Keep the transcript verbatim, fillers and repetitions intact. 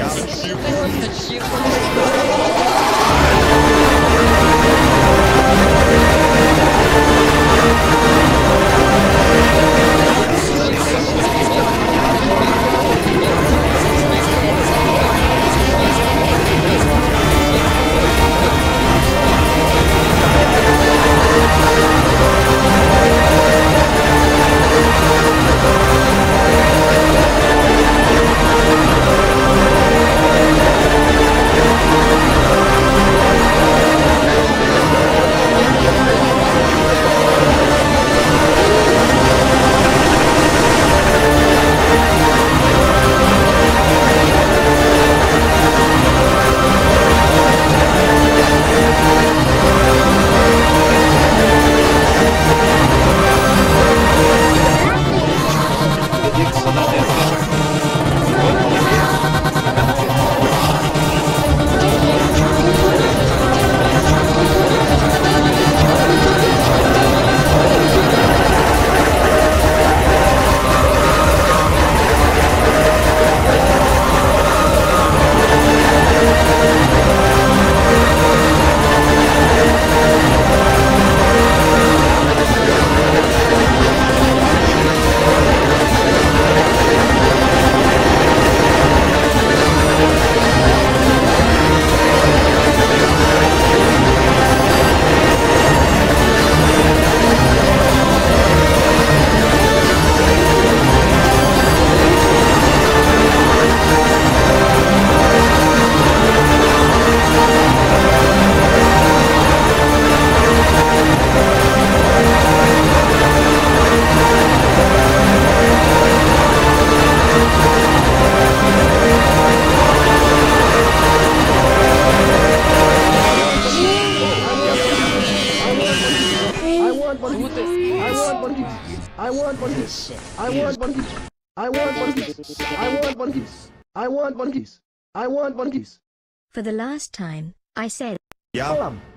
I want one piece. I want one piece. I want one piece. I want one piece. I want one piece. I want one piece. For the last time, I said. Yeah.